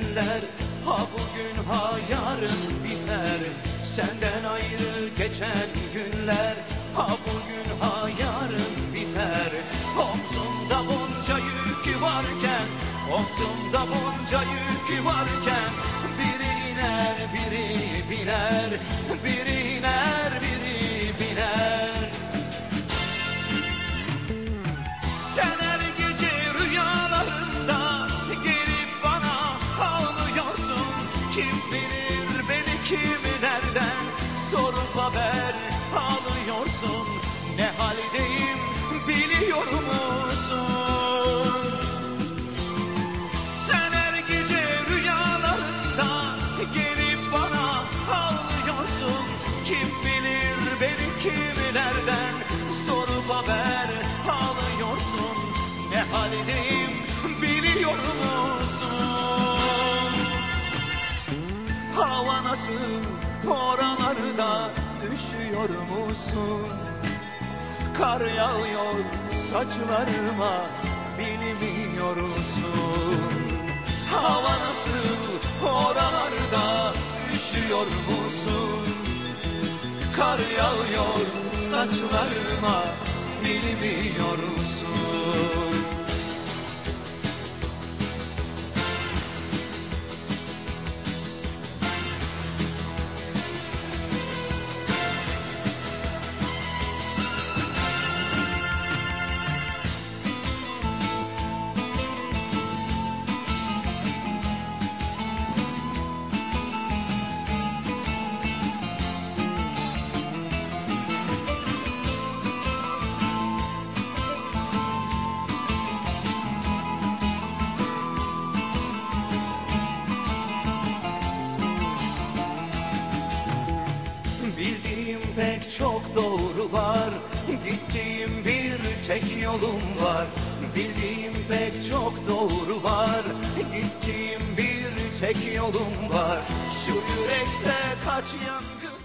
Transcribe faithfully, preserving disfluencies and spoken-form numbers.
güzeller. Ha bugün ha yarın biter, senden ayrı geçen günler. Ha bugün ha yarın biter. Omzumda bunca yük varken, omzumda bunca yük varken, biri iner biri biner, biri iner biri biner. Sen her gece rüyalarında gelip bana ağlıyorsun. Kim bilir beni kim nereden sorup haber ağlıyorsun. Ne haldeyim biliyor musun? Sen her gece rüyalarında gelip bana ağlıyorsun. Kim bilir beni kim nereden sorup haber ağlıyorsun. Ne haldeyim biliyor musun? Hava nasıl oralarda üşüyor musun? Kar yağıyor saçlarıma bilmiyor musun? Hava nasıl oralarda üşüyor musun? Kar yağıyor saçlarıma bilmiyor musun? Bildiğim pek çok doğru var, gittiğim bir tek yolum var. Bildiğim pek çok doğru var, gittiğim bir tek yolum var. Şu yürekte kaç yangın